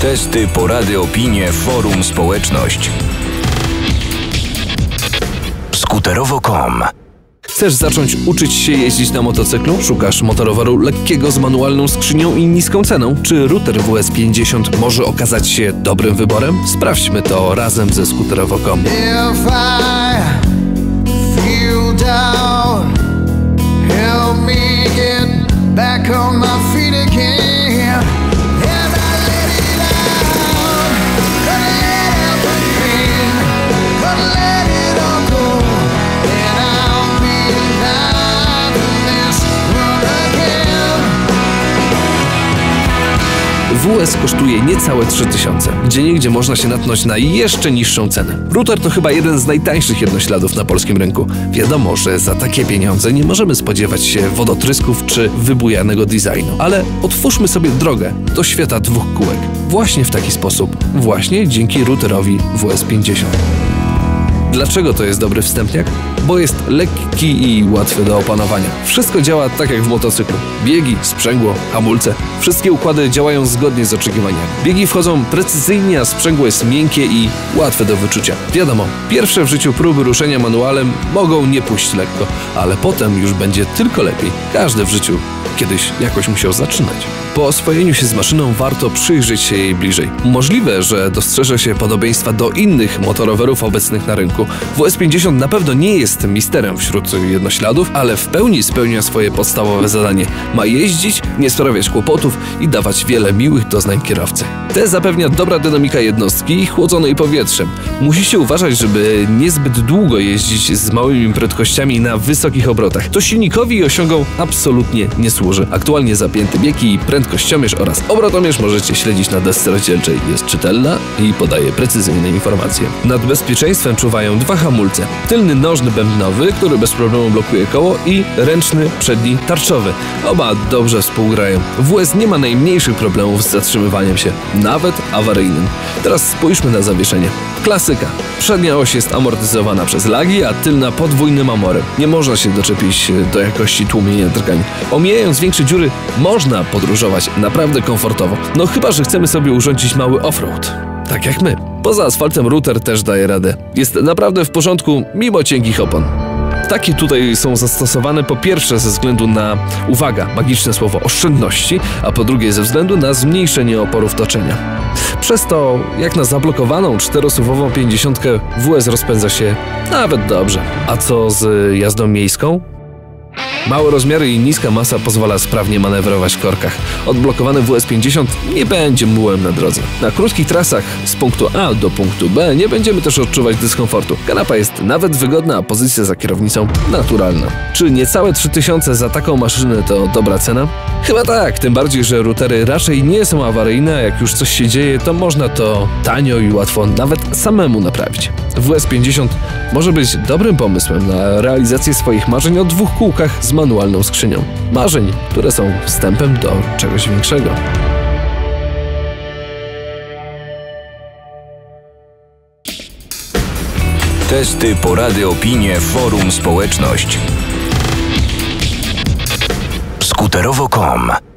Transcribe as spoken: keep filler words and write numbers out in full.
Testy, porady, opinie, forum, społeczność. Skuterowo kropka com. Chcesz zacząć uczyć się jeździć na motocyklu? Szukasz motoroweru lekkiego z manualną skrzynią i niską ceną? Czy router W S pięćdziesiąt może okazać się dobrym wyborem? Sprawdźmy to razem ze skuterowo kropka com. W S kosztuje niecałe trzy tysiące. Gdzieniegdzie można się natknąć na jeszcze niższą cenę. Router to chyba jeden z najtańszych jednośladów na polskim rynku. Wiadomo, że za takie pieniądze nie możemy spodziewać się wodotrysków czy wybujanego designu. Ale otwórzmy sobie drogę do świata dwóch kółek. Właśnie w taki sposób. Właśnie dzięki routerowi W S pięćdziesiąt. Dlaczego to jest dobry wstępniak? Bo jest lekki i łatwy do opanowania. Wszystko działa tak jak w motocyklu. Biegi, sprzęgło, hamulce. Wszystkie układy działają zgodnie z oczekiwaniami. Biegi wchodzą precyzyjnie, a sprzęgło jest miękkie i łatwe do wyczucia. Wiadomo, pierwsze w życiu próby ruszenia manualem mogą nie pójść lekko, ale potem już będzie tylko lepiej. Każdy w życiu kiedyś jakoś musiał zaczynać. Po oswojeniu się z maszyną warto przyjrzeć się jej bliżej. Możliwe, że dostrzeże się podobieństwa do innych motorowerów obecnych na rynku. W S pięćdziesiąt na pewno nie jest misterem wśród jednośladów, ale w pełni spełnia swoje podstawowe zadanie. Ma jeździć, nie sprawiać kłopotów i dawać wiele miłych doznań kierowcy. Te zapewnia dobra dynamika jednostki chłodzonej powietrzem. Musicie uważać, żeby niezbyt długo jeździć z małymi prędkościami na wysokich obrotach. To silnikowi i osiągom absolutnie nie służy. Aktualnie zapięty bieg i prędkościomierz oraz obrotomierz możecie śledzić na desce rozdzielczej. Jest czytelna i podaje precyzyjne informacje. Nad bezpieczeństwem czuwają dwa hamulce. Tylny nożny bębnowy, który bez problemu blokuje koło, i ręczny przedni tarczowy. Oba dobrze współgrają. W S nie ma najmniejszych problemów z zatrzymywaniem się, nawet awaryjnym. Teraz spójrzmy na zawieszenie. Klasyka. Przednia oś jest amortyzowana przez lagi, a tylna podwójnym amorem. Nie można się doczepić do jakości tłumienia drgań. Omijając większe dziury, można podróżować naprawdę komfortowo. No chyba, że chcemy sobie urządzić mały offroad. Tak jak my. Poza asfaltem router też daje radę. Jest naprawdę w porządku, mimo cienkich opon. Takie tutaj są zastosowane po pierwsze ze względu na, uwaga, magiczne słowo, oszczędności, a po drugie ze względu na zmniejszenie oporów toczenia. Przez to, jak na zablokowaną czterosuwową pięćdziesiątkę, W S rozpędza się nawet dobrze. A co z jazdą miejską? Małe rozmiary i niska masa pozwala sprawnie manewrować w korkach. Odblokowany W S pięćdziesiąt nie będzie mułem na drodze. Na krótkich trasach z punktu A do punktu B nie będziemy też odczuwać dyskomfortu. Kanapa jest nawet wygodna, a pozycja za kierownicą naturalna. Czy niecałe trzy tysiące za taką maszynę to dobra cena? Chyba tak, tym bardziej, że routery raczej nie są awaryjne, a jak już coś się dzieje, to można to tanio i łatwo nawet samemu naprawić. W S pięćdziesiąt może być dobrym pomysłem na realizację swoich marzeń o dwóch kółkach z manualną skrzynią. Marzeń, które są wstępem do czegoś większego. Testy, porady, opinie, forum, społeczność. skuterowo kropka com.